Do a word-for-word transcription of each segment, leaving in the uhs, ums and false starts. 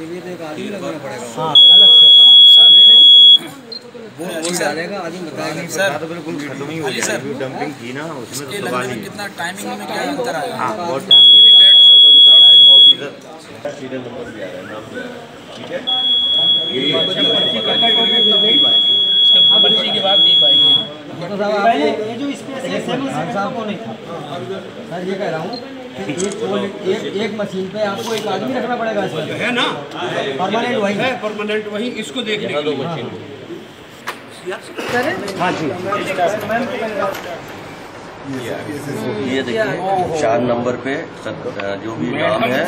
इसके लिए तो एक आदमी लगाना पड़ेगा। हाँ अलग से सर वो वो डालेगा, आदमी बताएगा। सर तो बिल्कुल खत्म ही हो गई डंपिंग थी ना, उसमें तो सवाल नहीं। कितना टाइमिंग में क्या अंतर आया? हाँ बहुत टाइम सीरियल नंबर भी आ रहा है, नाम भी आ रहा है। ठीक है, पर्ची के बाद नहीं पाएंगे। पहले ये जो स्पेस है साहब को नहीं था सर, ये कह रहा हूँ कि एक एक एक मशीन पे आपको एक आदमी रखना पड़ेगा इसमें, है ना, परमानेंट वही है, परमानेंट वही। इसको देखने दो मशीन। हाँ जी, ये देखिए चार नंबर पे जो भी नाम है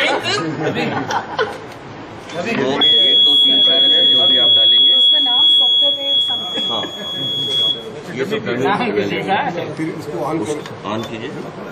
तो एक दो तीन चार है जो भी आप डालेंगे उसमें नाम सॉफ्टवेयर। हाँ ये सब डालेंगे, फिर इसको ऑन कीजिए।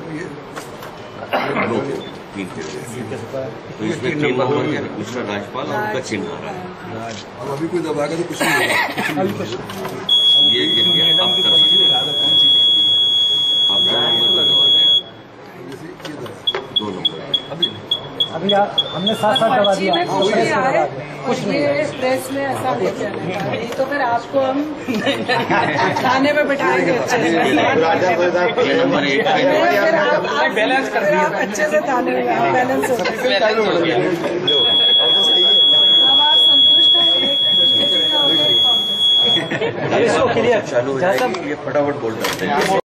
दो तीन तो इसमें तीन नंबर के मिस्टर राजपाल और उनका चिन्ह आ रहा है। अब अभी कोई दबाएगा तो कुछ नहीं होगा। ये देखिए आप कर सकते हैं, आप दो नंबर पर दबा दें, दो नंबर अभी हमने साथ साथ दबा दिया, कुछ नहीं है प्रेस में ऐसा हो जाए तो फिर आपको हम खाने में बिठाएंगे अच्छे से। ये नंबर एक फिर आप बैलेंस कर दिए, अच्छे से खाने में बैलेंस हो गया। अब आप संतुष्ट हैं? चालू हो जाएगी, ये फटाफट बोल सकते हैं।